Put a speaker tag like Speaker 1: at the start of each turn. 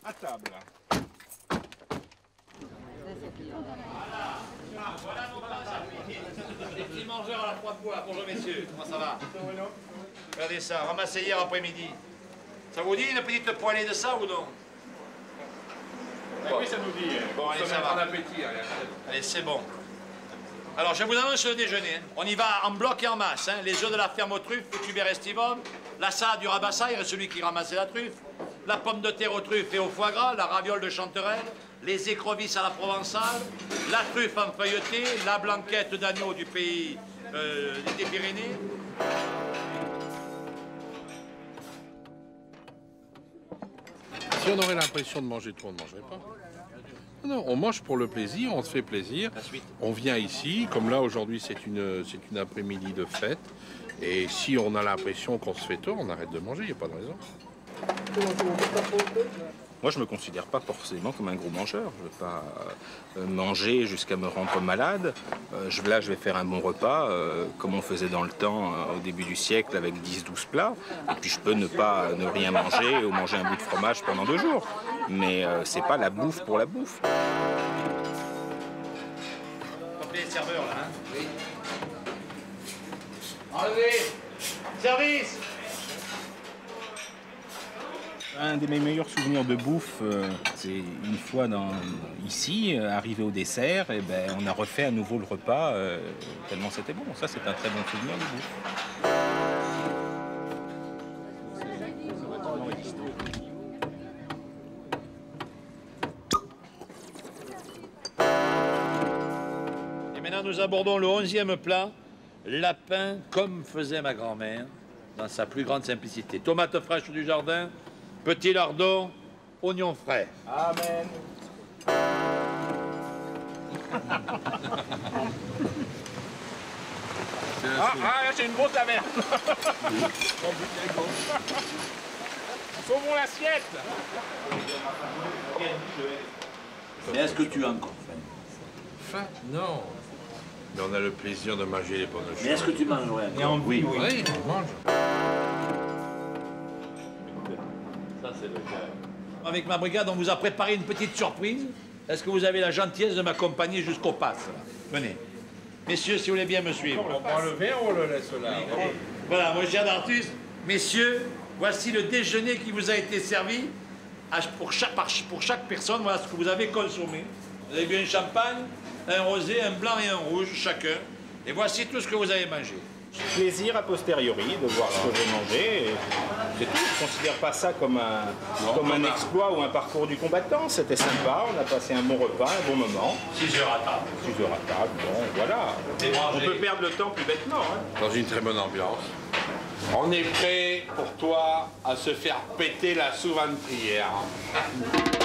Speaker 1: À table.
Speaker 2: Voilà nos plats à midi. Les petits mangeurs à la croix de bois. Bonjour messieurs, comment ça va? Regardez ça, ramassé hier après-midi. Ça vous dit une petite poêlée de ça ou non?
Speaker 1: Oui, ça nous dit.
Speaker 2: Bon, allez, ça va.
Speaker 1: Bon appétit.
Speaker 2: Allez, c'est bon. Alors, je vous annonce le déjeuner. Hein. On y va en bloc et en masse. Hein. Les œufs de la ferme aux truffes, le tubère estivum, la salade du rabassaire, celui qui ramassait la truffe, la pomme de terre aux truffes et au foie gras, la raviole de chanterelle, les écrevisses à la provençale, la truffe en feuilleté, la blanquette d'agneau du pays des Pyrénées.
Speaker 3: Si on aurait l'impression de manger trop, on ne mangerait pas. Non, on mange pour le plaisir, on se fait plaisir. On vient ici, comme là aujourd'hui c'est une après-midi de fête. Et si on a l'impression qu'on se fait tort, on arrête de manger, il n'y a pas de raison.
Speaker 4: Moi, je ne me considère pas forcément comme un gros mangeur. Je ne veux pas manger jusqu'à me rendre malade. Là, je vais faire un bon repas, comme on faisait dans le temps, au début du siècle, avec 10-12 plats. Et puis, je peux ne rien manger ou manger un bout de fromage pendant 2 jours. Mais c'est pas la bouffe pour la bouffe.
Speaker 2: Appelez les serveurs, là, hein? Oui. Enlevez! Service!
Speaker 4: Un de mes meilleurs souvenirs de bouffe, c'est une fois ici, arrivé au dessert, et ben, on a refait à nouveau le repas, tellement c'était bon. Ça, c'est un très bon souvenir de bouffe.
Speaker 2: Et maintenant, nous abordons le 11e plat, lapin comme faisait ma grand-mère, dans sa plus grande simplicité. Tomates fraîches du jardin, petit lardon, oignons frais.
Speaker 4: Amen.
Speaker 1: C'est une grosse amère. Sauvons l'assiette.
Speaker 2: Mais est-ce que tu as encore faim?
Speaker 3: Faim? Non. Mais on a le plaisir de manger les bonnes choses.
Speaker 2: Mais est-ce que tu mangerais encore?
Speaker 3: Oui, oui, on mange.
Speaker 2: Ça, c'est le cas. Avec ma brigade, on vous a préparé une petite surprise. Est-ce que vous avez la gentillesse de m'accompagner jusqu'au pass? Venez. Messieurs, si vous voulez bien me suivre.
Speaker 1: On prend le verre ou on le laisse là?
Speaker 2: Voilà, mon cher Dartus. Messieurs, voici le déjeuner qui vous a été servi pour chaque personne. Voilà ce que vous avez consommé. Vous avez bu un champagne, un rosé, un blanc et un rouge, chacun. Et voici tout ce que vous avez mangé.
Speaker 4: Plaisir a posteriori de voir ce que j'ai mangé. C'est tout. Je ne considère pas ça comme un exploit ou un parcours du combattant. C'était sympa, on a passé un bon repas, un bon moment.
Speaker 2: 6 heures à table.
Speaker 4: 6 heures à table, bon, voilà. On peut perdre le temps plus bêtement. Hein.
Speaker 3: Dans une très bonne ambiance.
Speaker 1: On est prêt pour toi à se faire péter la sous-ventrière.